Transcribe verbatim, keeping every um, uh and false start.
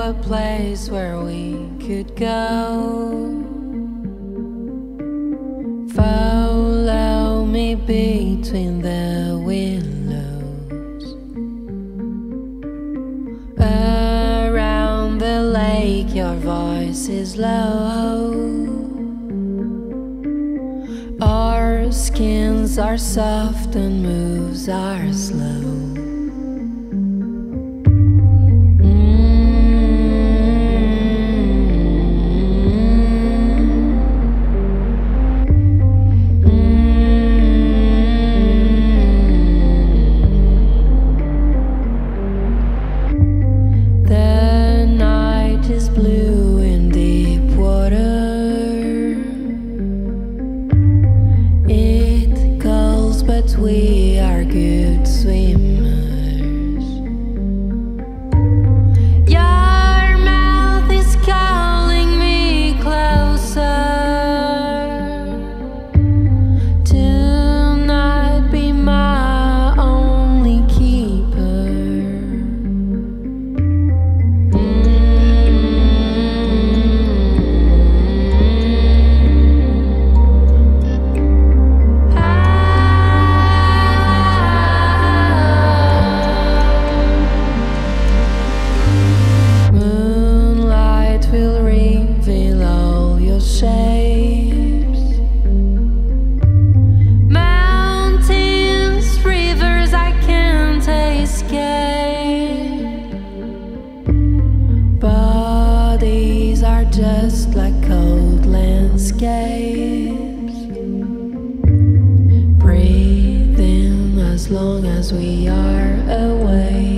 a place where we could go. Follow me between the willows, around the lake your voice is low. Our skins are soft and moves are slow. Blue in deep water, it calls but we are good swimmers. Your mouth is calling me closer. Tonight be my only keeper. Will reveal all your shapes. Mountains, rivers I can't escape. Bodies are just like cold landscapes. Breathe in as long as we are away.